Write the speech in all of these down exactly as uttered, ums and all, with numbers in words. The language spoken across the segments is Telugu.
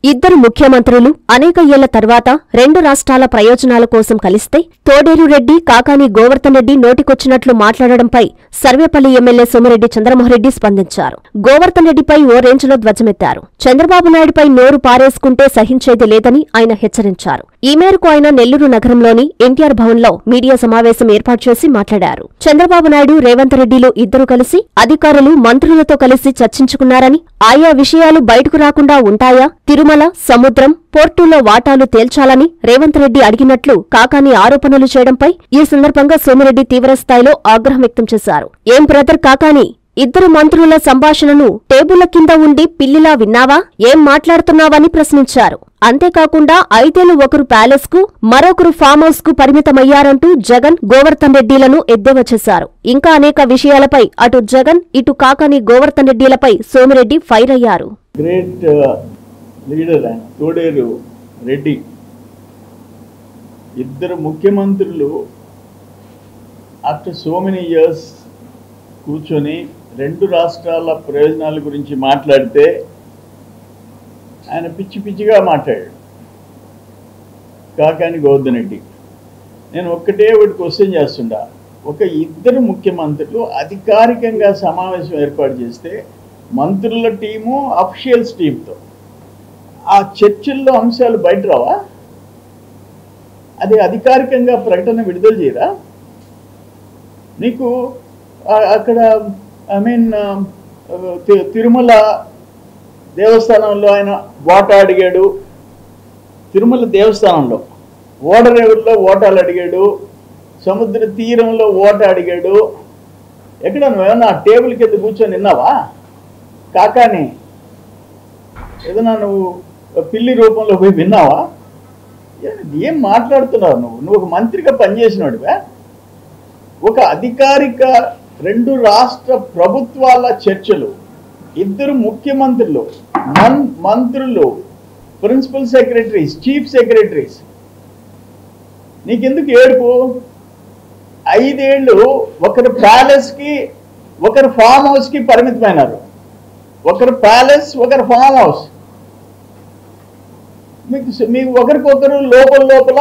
ఇద్దరు ముఖ్యమంత్రులు అనేక ఏళ్ల తర్వాత రెండు రాష్ట్రాల ప్రయోజనాల కోసం కలిస్తే తోడేరు రెడ్డి కాకాని గోవర్ధన్ రెడ్డి నోటికొచ్చినట్లు మాట్లాడడంపై సర్వేపల్లి ఎమ్మెల్యే సోమిరెడ్డి చంద్రమోహన్రెడ్డి స్పందించారు. గోవర్ధన్ రెడ్డిపై ఓ రేంజ్లో ధ్వజమెత్తారు. చంద్రబాబు నాయుడుపై నోరు పారేసుకుంటే సహించేది లేదని ఆయన హెచ్చరించారు. ఈ మేరకు ఆయన నెల్లూరు నగరంలోని ఎన్టీఆర్ భవన్లో మీడియా సమావేశం ఏర్పాటు చేసి మాట్లాడారు. చంద్రబాబు నాయుడు రేవంత్ రెడ్డిలు ఇద్దరు కలిసి అధికారులు మంత్రులతో కలిసి చర్చించుకున్నారని, ఆయా విషయాలు బయటకు రాకుండా ఉంటాయా, తిరుమల, సముద్రం, పోర్టులో వాటాలు తేల్చాలని రేవంత్ రెడ్డి అడిగినట్లు కాకాని ఆరోపణలు చేయడంపై ఈ సందర్భంగా సోమిరెడ్డి తీవ్రస్థాయిలో ఆగ్రహం వ్యక్తం చేశారు. ఏం బ్రదర్ కాకాని, ఇద్దరు మంత్రుల సంభాషణను టేబుళ్ల కింద ఉండి పిల్లిలా విన్నావా? ఏం మాట్లాడుతున్నావని ప్రశ్నించారు. అంతేకాకుండా ఐదేళ్లు ఒకరు ప్యాలెస్ కు, మరొకరు ఫామ్ హౌస్ కు పరిమితమయ్యారంటూ జగన్, గోవర్ధన్ రెడ్డిలను ఎద్దేవా చేశారు. ఇంకా అనేక విషయాలపై అటు జగన్, ఇటు కాకాని గోవర్ధన్ రెడ్డిలపై సోమిరెడ్డి ఫైర్ అయ్యారు. గ్రేట్ లీడర్ తోడేరు రెడ్డి ఇద్దరు ముఖ్యమంత్రులు ఆఫ్టర్ సో మెనీ ఇయర్స్ కూర్చొని రెండు రాష్ట్రాల ప్రయోజనాల గురించి మాట్లాడితే ఆయన పిచ్చి పిచ్చిగా మాట్లాడాడు కాకాని గోవర్ధన్ రెడ్డి. నేను ఒక్కటే ఒకటి క్వశ్చన్ చేస్తుండా, ఒక ఇద్దరు ముఖ్యమంత్రులు అధికారికంగా సమావేశం ఏర్పాటు చేస్తే మంత్రుల టీము, అఫీషియల్స్ టీంతో ఆ చర్చల్లో అంశాలు బయట రావా? అది అధికారికంగా ప్రకటన విడుదల చేయరా? నీకు అక్కడ ఐ మీన్ తిరుమల దేవస్థానంలో ఆయన వాటా అడిగాడు, తిరుమల దేవస్థానంలో ఓడరేవుల్లో ఓటాలు అడిగాడు, సముద్ర తీరంలో ఓటా అడిగాడు. ఎక్కడ నువ్వేమన్నా టేబుల్ కింద కూర్చొని విన్నావా? కాకాని ఏదన్నా నువ్వు పిల్లి రూపంలో పోయి విన్నావా? ఏం మాట్లాడుతున్నావు నువ్వు? నువ్వు ఒక మంత్రిగా పనిచేసినాడువా? ఒక అధికారిక రెండు రాష్ట్ర ప్రభుత్వాల చర్చలు, ఇద్దరు ముఖ్యమంత్రులు, మన్ మంత్రులు, ప్రిన్సిపల్ సెక్రటరీస్, చీఫ్ సెక్రటరీస్, నీకెందుకు ఏడుపు? ఐదేళ్లు ఒకరు ప్యాలెస్కి, ఒకరు ఫామ్ హౌస్కి పరిమితమైనారు. ఒకరు ప్యాలెస్, ఒకరు ఫామ్ హౌస్. మీకు మీకు ఒకరికొకరు లోపల లోపల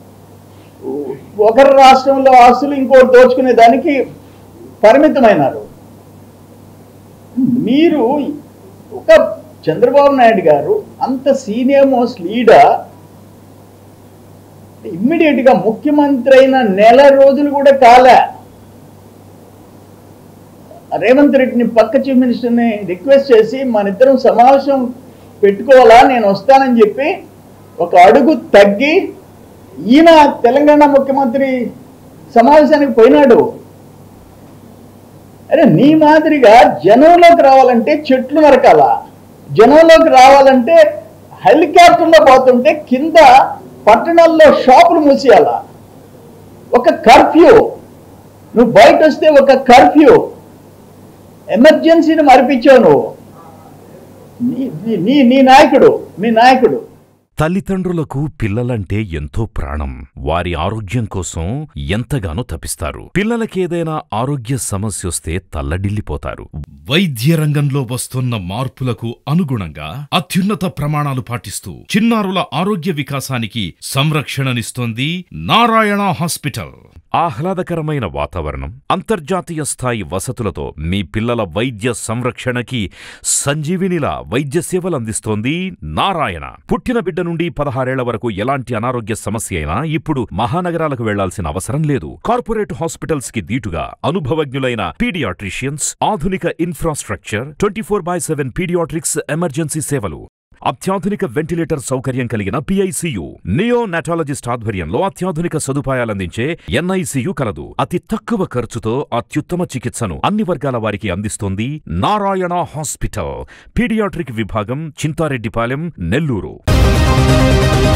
ఒకరి రాష్ట్రంలో ఆస్తులు ఇంకోటి దోచుకునే దానికి పరిమితమైనారు. మీరు ఒక చంద్రబాబు నాయుడు గారు అంత సీనియర్ మోస్ట్ లీడర్ ఇమ్మీడియట్గా ముఖ్యమంత్రి అయిన నెల రోజులు కూడా కాలే రేవంత్ రెడ్డిని పక్క చీఫ్ మినిస్టర్ని రిక్వెస్ట్ చేసి మన ఇద్దరం సమావేశం పెట్టుకోవాలా, నేను వస్తానని చెప్పి ఒక అడుగు తగ్గి ఈయన తెలంగాణ ముఖ్యమంత్రి సమావేశానికి పోయినాడు. అరే నీ మాదిరిగా జనంలోకి రావాలంటే చెట్లు నరకాల, జనంలోకి రావాలంటే హెలికాప్టర్లో పోతుంటే కింద పట్టణాల్లో షాపులు మూసేయాల. ఒక కర్ఫ్యూ, నువ్వు బయట వస్తే ఒక కర్ఫ్యూ, ఎమర్జెన్సీని మరిపించావు నువ్వు. నీ నీ నాయకుడు మీ నాయకుడు తల్లిదండ్రులకు పిల్లలంటే ఎంతో ప్రాణం. వారి ఆరోగ్యం కోసం ఎంతగానో తపిస్తారు. పిల్లలకేదైనా ఆరోగ్య సమస్యొస్తే తల్లడిల్లిపోతారు. వైద్య రంగంలో వస్తున్న మార్పులకు అనుగుణంగా అత్యున్నత ప్రమాణాలు పాటిస్తూ చిన్నారుల ఆరోగ్య వికాసానికి సంరక్షణనిస్తోంది నారాయణ హాస్పిటల్. ఆహ్లాదకరమైన వాతావరణం, అంతర్జాతీయ స్థాయి వసతులతో మీ పిల్లల వైద్య సంరక్షణకి సంజీవినిలా వైద్య సేవలు అందిస్తోంది నారాయణ. పుట్టిన బిడ్డ నుండి పదహారేళ్ల వరకు ఎలాంటి అనారోగ్య సమస్య అయినా ఇప్పుడు మహానగరాలకు వెళ్లాల్సిన అవసరం లేదు. కార్పొరేట్ హాస్పిటల్స్ కి దీటుగా అనుభవజ్ఞులైన పీడియాట్రిషియన్స్, ఆధునిక infrastructure, twenty four by seven paediatrics emergency సేవలు, అత్యాధునిక వెంటిలేటర్ సౌకర్యం కలిగిన పిఐసియు, నియో నాటాలజిస్ట్ ఆధ్వర్యంలో అత్యాధునిక సదుపాయాలందించే ఎన్ఐసియు కలదు. అతి తక్కువ ఖర్చుతో అత్యుత్తమ చికిత్సను అన్ని వర్గాల వారికి అందిస్తోంది నారాయణ హాస్పిటల్. పీడియాట్రిక్ విభాగం, చింతారెడ్డిపాలెం, నెల్లూరు.